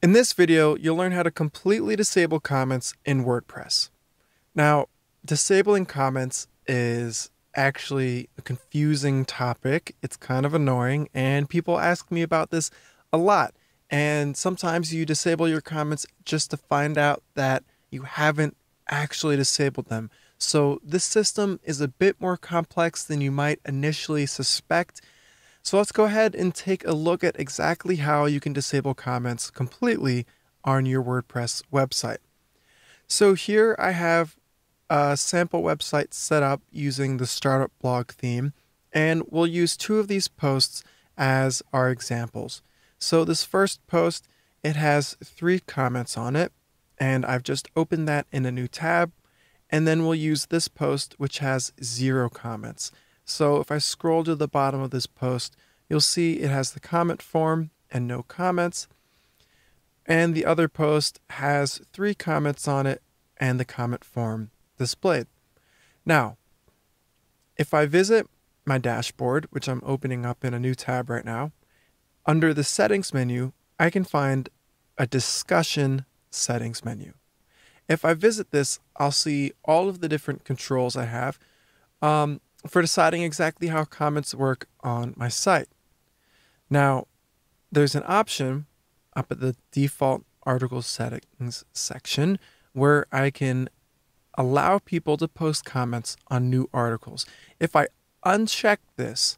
In this video, you'll learn how to completely disable comments in WordPress. Now, disabling comments is actually a confusing topic. It's kind of annoying, and people ask me about this a lot. And sometimes you disable your comments just to find out that you haven't actually disabled them. So this system is a bit more complex than you might initially suspect. So let's go ahead and take a look at exactly how you can disable comments completely on your WordPress website. So here I have a sample website set up using the startup blog theme, and we'll use two of these posts as our examples. So this first post, it has 3 comments on it, and I've just opened that in a new tab, and then we'll use this post which has 0 comments. So if I scroll to the bottom of this post, you'll see it has the comment form and no comments. And the other post has 3 comments on it and the comment form displayed. Now, if I visit my dashboard, which I'm opening up in a new tab right now, under the settings menu, I can find a discussion settings menu. If I visit this, I'll see all of the different controls I have for deciding exactly how comments work on my site. Now, there's an option up at the default article settings section where I can allow people to post comments on new articles. If I uncheck this,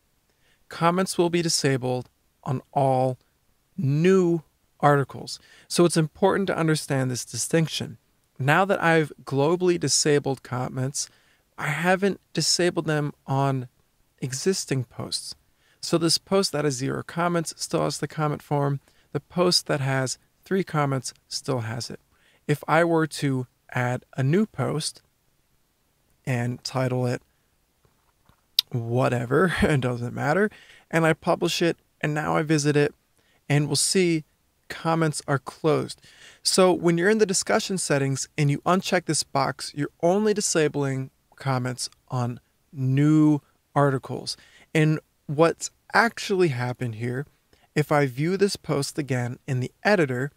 comments will be disabled on all new articles. So it's important to understand this distinction. Now that I've globally disabled comments, I haven't disabled them on existing posts. So this post that has 0 comments still has the comment form. The post that has 3 comments still has it. If I were to add a new post and title it whatever, it doesn't matter, and I publish it, and now I visit it, and we'll see comments are closed. So when you're in the discussion settings and you uncheck this box, you're only disabling comments on new articles. And what's actually happened here, if I view this post again in the editor,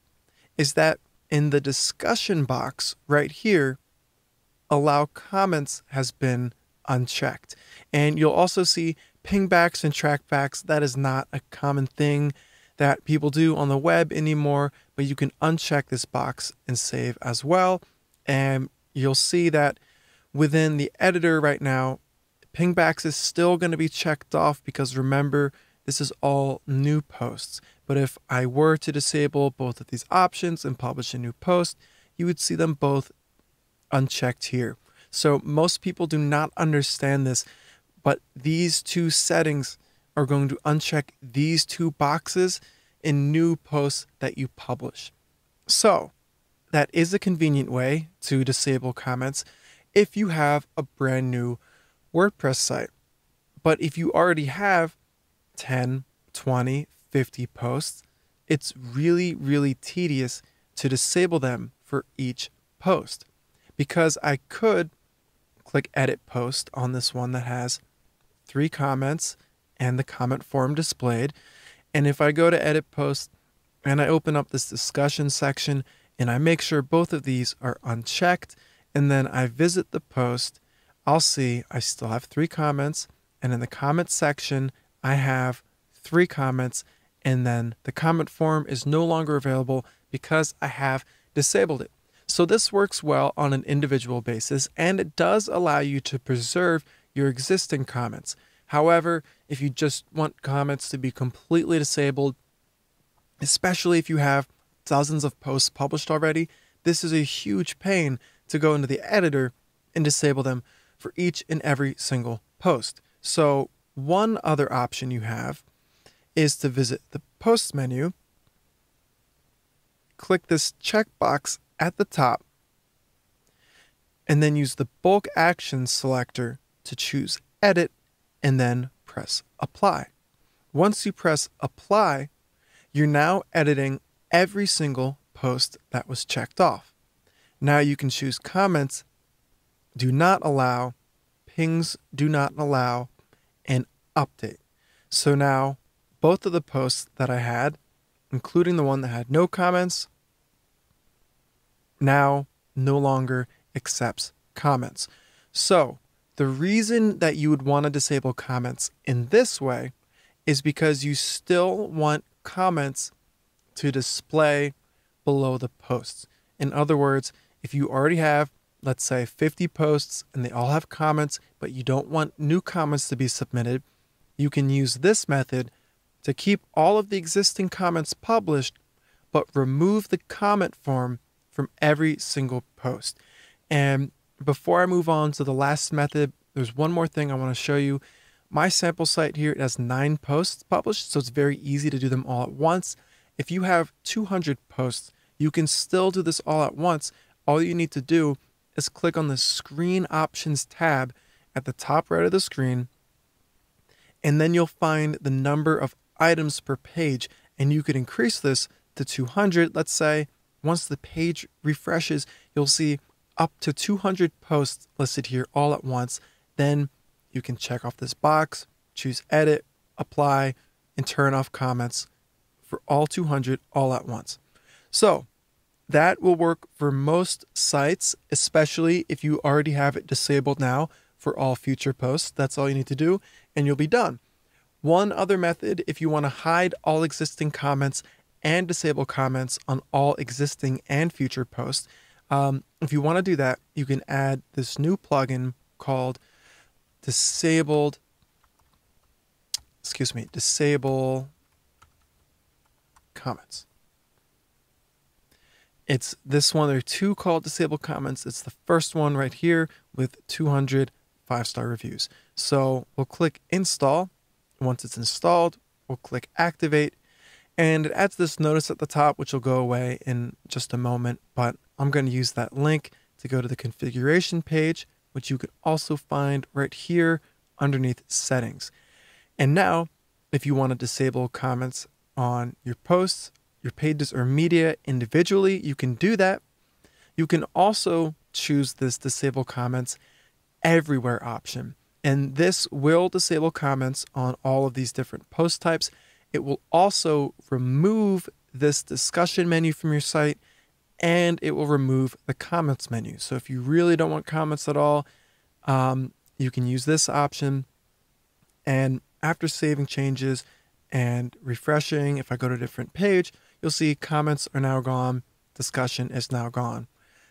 is that in the discussion box right here, allow comments has been unchecked. And you'll also see pingbacks and trackbacks. That is not a common thing that people do on the web anymore, but you can uncheck this box and save as well. And you'll see that within the editor right now, pingbacks is still going to be checked off because remember, this is all new posts. But if I were to disable both of these options and publish a new post, you would see them both unchecked here. So most people do not understand this, but these 2 settings are going to uncheck these 2 boxes in new posts that you publish. So that is a convenient way to disable comments if you have a brand new WordPress site. But if you already have 10, 20, 50 posts, it's really tedious to disable them for each post, because I could click edit post on this one that has 3 comments and the comment form displayed. And if I go to edit post and I open up this discussion section and I make sure both of these are unchecked, and then I visit the post, I'll see I still have 3 comments, and in the comment section I have 3 comments, and then the comment form is no longer available because I have disabled it. So this works well on an individual basis, and it does allow you to preserve your existing comments. However, if you just want comments to be completely disabled, especially if you have dozens of posts published already, this is a huge pain to go into the editor and disable them for each and every single post. So one other option you have is to visit the post menu, click this checkbox at the top, and then use the bulk actions selector to choose edit and then press apply. Once you press apply, you're now editing every single post that was checked off. Now you can choose comments, do not allow, pings, do not allow, and update. So now both of the posts that I had including the one that had no comments, now no longer accepts comments. So the reason that you would want to disable comments in this way is because you still want comments to display below the posts. In other words, if you already have, let's say, 50 posts and they all have comments, but you don't want new comments to be submitted, you can use this method to keep all of the existing comments published, but remove the comment form from every single post. And before I move on to the last method, there's one more thing I want to show you. My sample site here, it has 9 posts published, so it's very easy to do them all at once. If you have 200 posts, you can still do this all at once. All you need to do is click on the Screen Options tab at the top right of the screen, and then you'll find the number of items per page, and you could increase this to 200. Let's say once the page refreshes, you'll see up to 200 posts listed here all at once. Then you can check off this box, choose Edit, Apply, and turn off comments for all 200 all at once. So that will work for most sites, especially if you already have it disabled now for all future posts. That's all you need to do, and you'll be done. One other method, if you want to hide all existing comments and disable comments on all existing and future posts, if you want to do that, you can add this new plugin called Disable Comments. It's this one. There are 2 called Disable Comments. It's the first one right here with 200 5-star reviews. So we'll click Install. Once it's installed, we'll click Activate, and it adds this notice at the top, which will go away in just a moment, but I'm going to use that link to go to the configuration page, which you can also find right here underneath Settings. And now, if you want to disable comments on your posts, your pages, or media individually, you can do that. You can also choose this Disable Comments Everywhere option. And this will disable comments on all of these different post types. It will also remove this discussion menu from your site, and it will remove the comments menu. So if you really don't want comments at all, you can use this option. And after saving changes and refreshing, if I go to a different page, you'll see comments are now gone, discussion is now gone.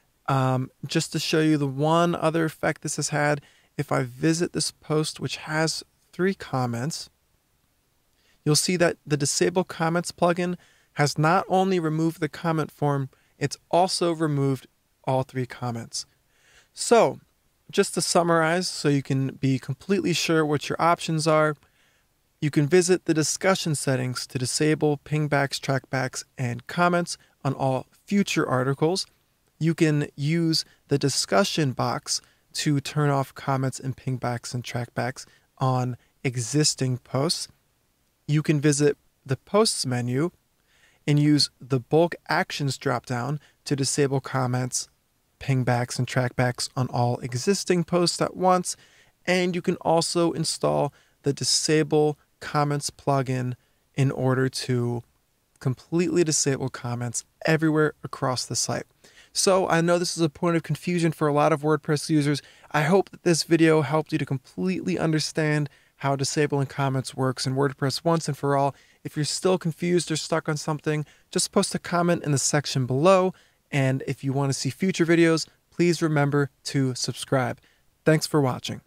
Just to show you the one other effect this has had, if I visit this post, which has 3 comments, you'll see that the Disable Comments plugin has not only removed the comment form, it's also removed all 3 comments. So, just to summarize, so you can be completely sure what your options are, you can visit the discussion settings to disable pingbacks, trackbacks, and comments on all future articles. You can use the discussion box to turn off comments and pingbacks and trackbacks on existing posts. You can visit the Posts menu and use the Bulk Actions dropdown to disable comments, pingbacks, and trackbacks on all existing posts at once. And you can also install the Disable Comments plugin in order to completely disable comments everywhere across the site. So I know this is a point of confusion for a lot of WordPress users. I hope that this video helped you to completely understand how disabling comments works in WordPress once and for all. If you're still confused or stuck on something, just post a comment in the section below. And if you want to see future videos, please remember to subscribe. Thanks for watching.